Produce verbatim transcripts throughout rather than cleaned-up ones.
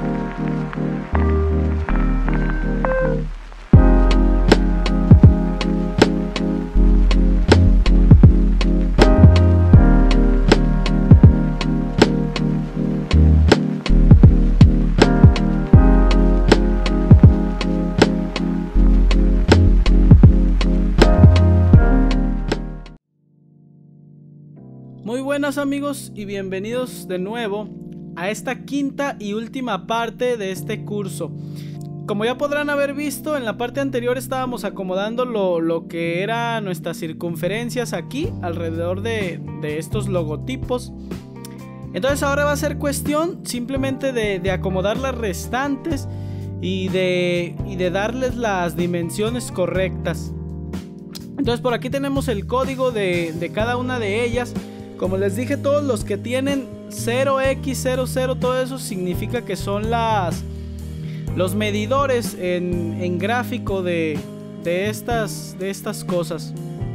Muy buenas amigos y bienvenidos de nuevo a esta quinta y última parte de este curso. Como ya podrán haber visto, en la parte anterior estábamos acomodando lo, lo que eran nuestras circunferencias aquí alrededor de, de estos logotipos. Entonces ahora va a ser cuestión simplemente de, de acomodar las restantes y de, y de darles las dimensiones correctas. Entonces por aquí tenemos el código de, de cada una de ellas. Como les dije, todos los que tienen cero equis cero cero, todo eso significa que son las, los medidores en, en gráfico de, de, estas, de estas cosas.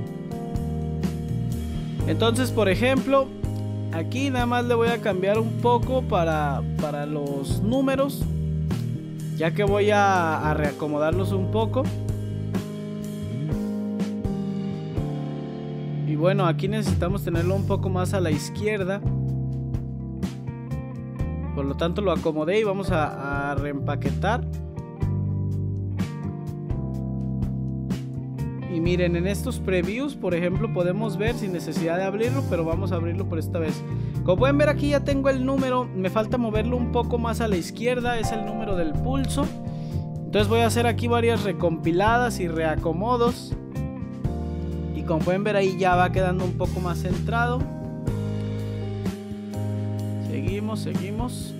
Entonces, por ejemplo, aquí nada más le voy a cambiar un poco para, para los números, ya que voy a, a reacomodarlos un poco. Y bueno, aquí necesitamos tenerlo un poco más a la izquierda. Por lo tanto lo acomodé y vamos a, a reempaquetar. Y miren, en estos previews, por ejemplo, podemos ver sin necesidad de abrirlo, pero vamos a abrirlo por esta vez. Como pueden ver, aquí ya tengo el número. Me falta moverlo un poco más a la izquierda. Es el número del pulso. Entonces voy a hacer aquí varias recompiladas y reacomodos. Como pueden ver, ahí ya va quedando un poco más centrado. Seguimos, seguimos.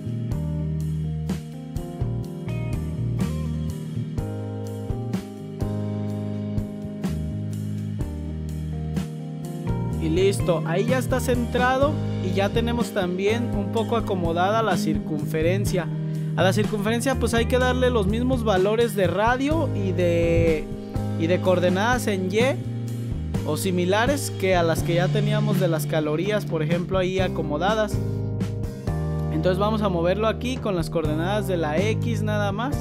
Y listo, ahí ya está centrado. Y ya tenemos también un poco acomodada la circunferencia. A la circunferencia pues hay que darle los mismos valores de radio y de, y de coordenadas en Y, o similares que a las que ya teníamos de las calorías, por ejemplo, ahí acomodadas. Entonces vamos a moverlo aquí con las coordenadas de la X nada más.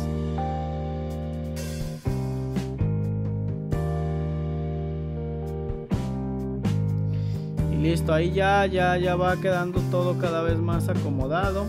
Y listo, ahí ya, ya, ya va quedando todo cada vez más acomodado.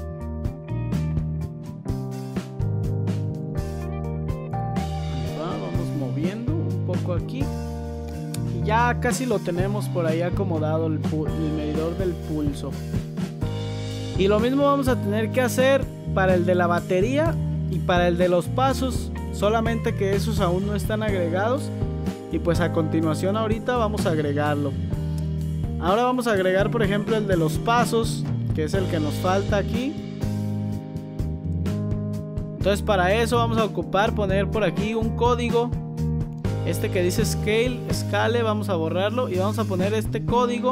Ahí va, vamos moviendo un poco aquí. Ya casi lo tenemos por ahí acomodado el, el medidor del pulso. Y lo mismo vamos a tener que hacer para el de la batería y para el de los pasos, solamente que esos aún no están agregados. Y pues a continuación ahorita vamos a agregarlo. Ahora vamos a agregar, por ejemplo, el de los pasos, que es el que nos falta aquí. Entonces para eso vamos a ocupar poner por aquí un código. Este que dice scale, scale, vamos a borrarlo y vamos a poner este código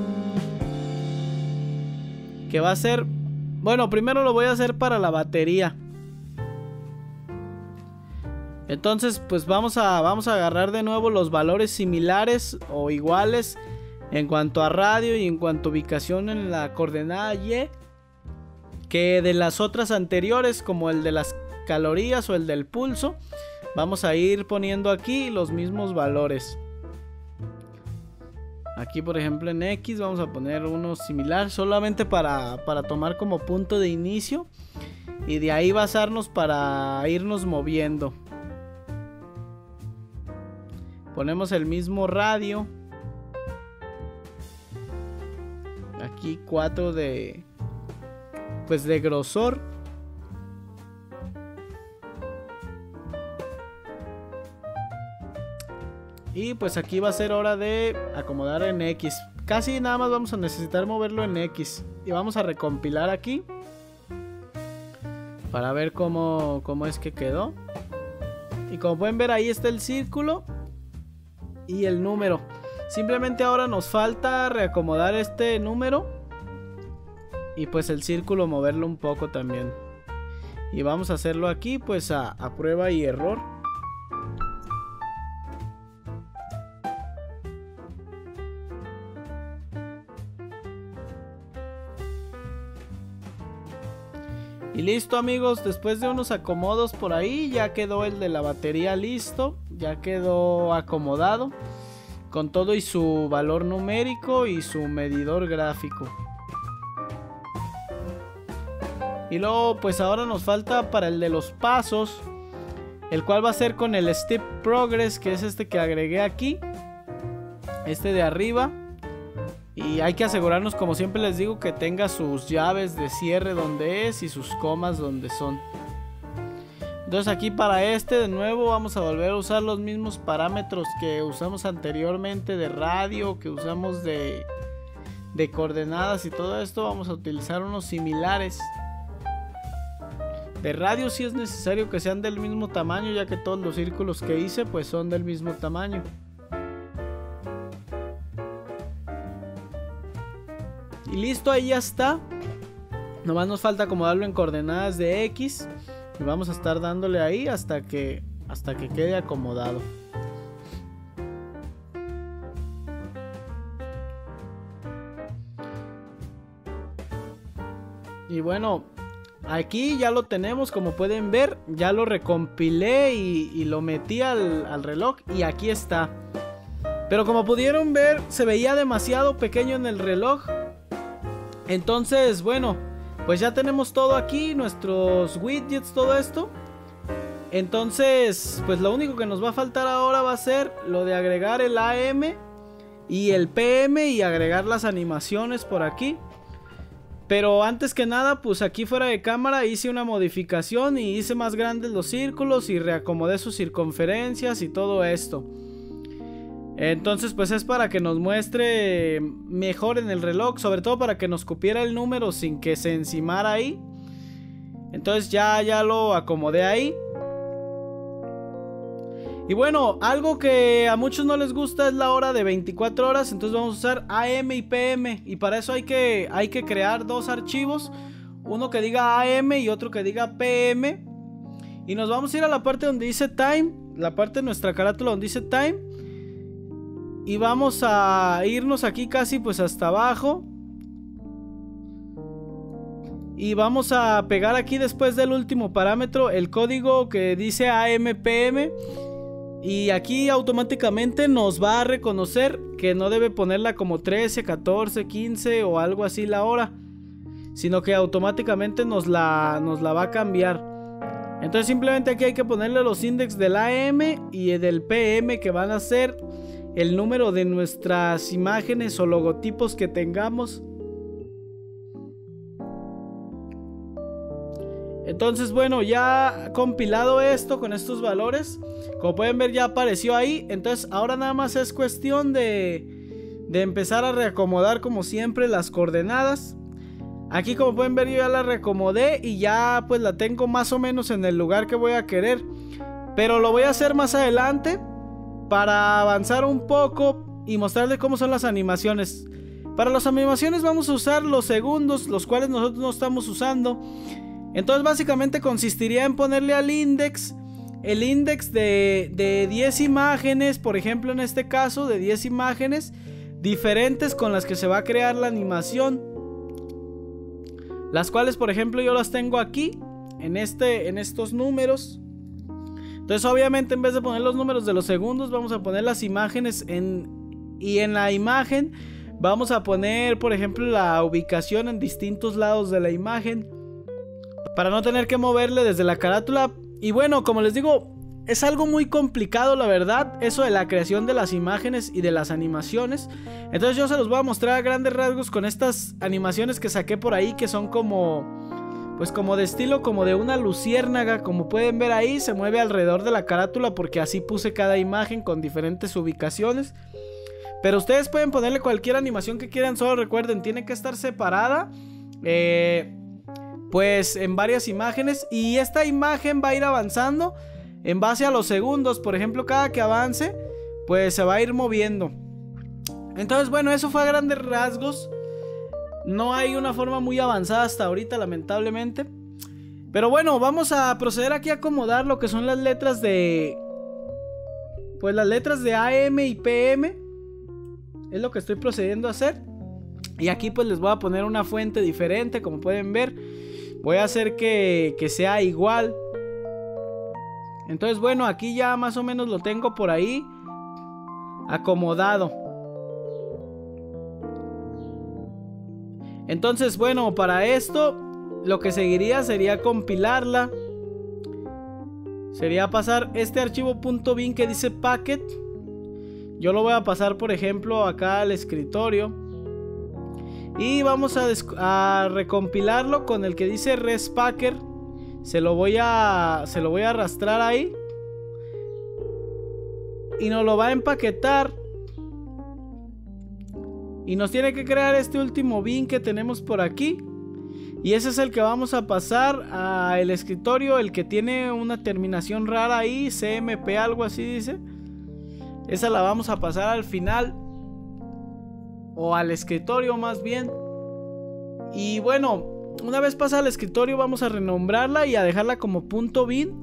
que va a ser, bueno, primero lo voy a hacer para la batería. Entonces pues vamos a, vamos a agarrar de nuevo los valores similares o iguales en cuanto a radio y en cuanto a ubicación en la coordenada Y, que de las otras anteriores, como el de las calorías o el del pulso. Vamos a ir poniendo aquí los mismos valores. Aquí por ejemplo en X vamos a poner uno similar, solamente para, para tomar como punto de inicio. Y de ahí basarnos para irnos moviendo. Ponemos el mismo radio. Aquí cuatro de, pues de grosor. Y pues aquí va a ser hora de acomodar en X. Casi nada más vamos a necesitar moverlo en X. Y vamos a recompilar aquí para ver cómo, cómo es que quedó. Y como pueden ver, ahí está el círculo y el número. Simplemente ahora nos falta reacomodar este número y pues el círculo moverlo un poco también. Y vamos a hacerlo aquí pues a, a prueba y error. Y listo, amigos, después de unos acomodos por ahí, ya quedó el de la batería listo. Ya quedó acomodado con todo y su valor numérico y su medidor gráfico. Y luego pues ahora nos falta para el de los pasos, el cual va a ser con el Step Progress, que es este que agregué aquí, este de arriba. Y hay que asegurarnos, como siempre les digo, que tenga sus llaves de cierre donde es y sus comas donde son. Entonces aquí para este de nuevo vamos a volver a usar los mismos parámetros que usamos anteriormente de radio, que usamos de, de coordenadas y todo esto. Vamos a utilizar unos similares. De radio sí es necesario que sean del mismo tamaño, ya que todos los círculos que hice pues son del mismo tamaño. Y listo, ahí ya está. Nomás nos falta acomodarlo en coordenadas de X. Y vamos a estar dándole ahí hasta que, hasta que quede acomodado. Y bueno, aquí ya lo tenemos, como pueden ver. Ya lo recompilé y, y lo metí al, al reloj. Y aquí está. Pero como pudieron ver, se veía demasiado pequeño en el reloj. Entonces, bueno, pues ya tenemos todo aquí, nuestros widgets, todo esto. Entonces, pues lo único que nos va a faltar ahora va a ser lo de agregar el A M y el P M y agregar las animaciones por aquí. Pero antes que nada, pues aquí fuera de cámara hice una modificación y hice más grandes los círculos y reacomodé sus circunferencias y todo esto. Entonces pues es para que nos muestre mejor en el reloj, sobre todo para que nos cupiera el número sin que se encimara ahí. Entonces ya, ya lo acomodé ahí. Y bueno, algo que a muchos no les gusta es la hora de veinticuatro horas. Entonces vamos a usar A M y P M. Y para eso hay que, hay que crear dos archivos. Uno que diga A M y otro que diga P M. Y nos vamos a ir a la parte donde dice Time, la parte de nuestra carátula donde dice Time. Y vamos a irnos aquí casi pues hasta abajo. Y vamos a pegar aquí después del último parámetro el código que dice A M P M. Y aquí automáticamente nos va a reconocer que no debe ponerla como trece, catorce, quince o algo así la hora, sino que automáticamente nos la, nos la va a cambiar. Entonces simplemente aquí hay que ponerle los índices del A M y del P M, que van a ser el número de nuestras imágenes o logotipos que tengamos. Entonces bueno, ya compilado esto con estos valores, como pueden ver ya apareció ahí. Entonces ahora nada más es cuestión de, de empezar a reacomodar como siempre las coordenadas. Aquí como pueden ver yo ya la reacomodé y ya pues la tengo más o menos en el lugar que voy a querer. Pero lo voy a hacer más adelante para avanzar un poco y mostrarles cómo son las animaciones. Para las animaciones vamos a usar los segundos, los cuales nosotros no estamos usando. Entonces básicamente consistiría en ponerle al index el index de, de diez imágenes, por ejemplo en este caso de diez imágenes diferentes con las que se va a crear la animación, las cuales por ejemplo yo las tengo aquí en, este, en estos números. Entonces obviamente en vez de poner los números de los segundos vamos a poner las imágenes en, y en la imagen vamos a poner por ejemplo la ubicación en distintos lados de la imagen, para no tener que moverle desde la carátula. Y bueno, como les digo, es algo muy complicado la verdad, eso de la creación de las imágenes y de las animaciones. Entonces yo se los voy a mostrar a grandes rasgos con estas animaciones que saqué por ahí, que son como, pues como de estilo como de una luciérnaga. Como pueden ver ahí, se mueve alrededor de la carátula porque así puse cada imagen con diferentes ubicaciones. Pero ustedes pueden ponerle cualquier animación que quieran, solo recuerden, tiene que estar separada eh... pues en varias imágenes, y esta imagen va a ir avanzando en base a los segundos. Por ejemplo, cada que avance pues se va a ir moviendo. Entonces bueno, eso fue a grandes rasgos. No hay una forma muy avanzada hasta ahorita, lamentablemente. Pero bueno, vamos a proceder aquí a acomodar lo que son las letras de, pues las letras de A M y P M. Es lo que estoy procediendo a hacer. Y aquí pues les voy a poner una fuente diferente, como pueden ver. voy a hacer que, que sea igual. Entonces bueno, aquí ya más o menos lo tengo por ahí acomodado. Entonces bueno, para esto lo que seguiría sería compilarla. Sería pasar este archivo .bin que dice packet. Yo lo voy a pasar, por ejemplo, acá al escritorio. Y vamos a, a recompilarlo con el que dice respacker. Se lo voy a se lo voy a arrastrar ahí. Y nos lo va a empaquetar. Y nos tiene que crear este último bin que tenemos por aquí. Y ese es el que vamos a pasar al escritorio, el que tiene una terminación rara ahí, C M P algo así dice. Esa la vamos a pasar al final, o al escritorio más bien. Y bueno, una vez pasada al escritorio vamos a renombrarla y a dejarla como .bin.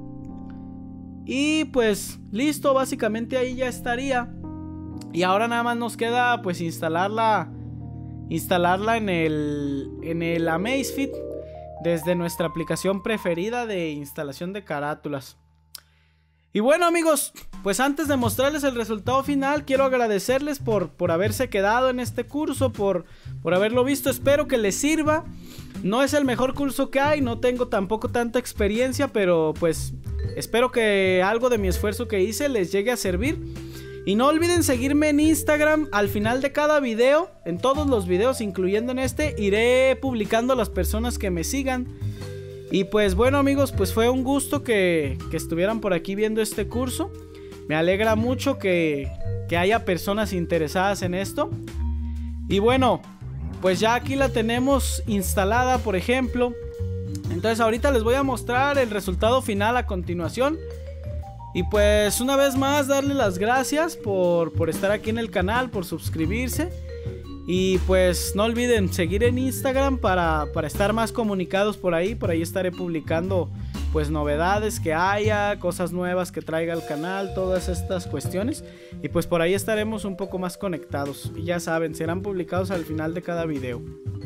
Y pues listo, básicamente ahí ya estaría. Y ahora nada más nos queda pues instalarla instalarla en el en el Amazfit desde nuestra aplicación preferida de instalación de carátulas. Y bueno amigos, pues antes de mostrarles el resultado final, quiero agradecerles por, por haberse quedado en este curso, por, por haberlo visto. Espero que les sirva. No es el mejor curso que hay, no tengo tampoco tanta experiencia, pero pues espero que algo de mi esfuerzo que hice les llegue a servir. Y no olviden seguirme en Instagram. Al final de cada video, en todos los videos, incluyendo en este, iré publicando a las personas que me sigan. Y pues bueno amigos, pues fue un gusto que, que estuvieran por aquí viendo este curso. Me alegra mucho que, que haya personas interesadas en esto. Y bueno, pues ya aquí la tenemos instalada, por ejemplo. Entonces ahorita les voy a mostrar el resultado final a continuación. Y pues una vez más darle las gracias por, por estar aquí en el canal, por suscribirse. Y pues no olviden seguir en Instagram para, para estar más comunicados por ahí. Por ahí estaré publicando pues novedades que haya, cosas nuevas que traiga el canal, todas estas cuestiones. Y pues por ahí estaremos un poco más conectados. Y ya saben, serán publicados al final de cada video.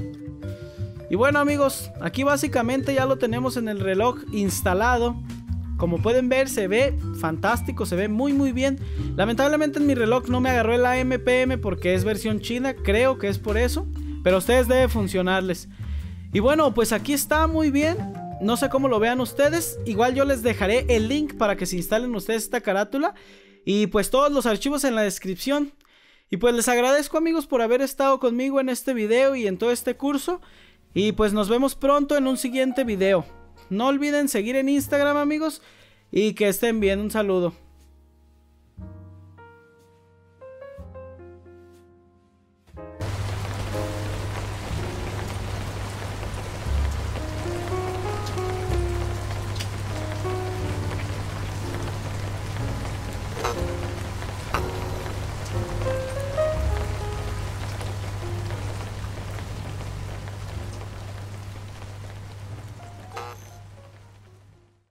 Y bueno amigos, aquí básicamente ya lo tenemos en el reloj instalado. Como pueden ver, se ve fantástico, se ve muy muy bien. Lamentablemente en mi reloj no me agarró el A M P M porque es versión china, creo que es por eso. Pero a ustedes debe funcionarles. Y bueno, pues aquí está muy bien. No sé cómo lo vean ustedes. Igual yo les dejaré el link para que se instalen ustedes esta carátula. Y pues todos los archivos en la descripción. Y pues les agradezco amigos por haber estado conmigo en este video y en todo este curso. Y pues nos vemos pronto en un siguiente video. No olviden seguir en Instagram amigos y que estén bien, un saludo.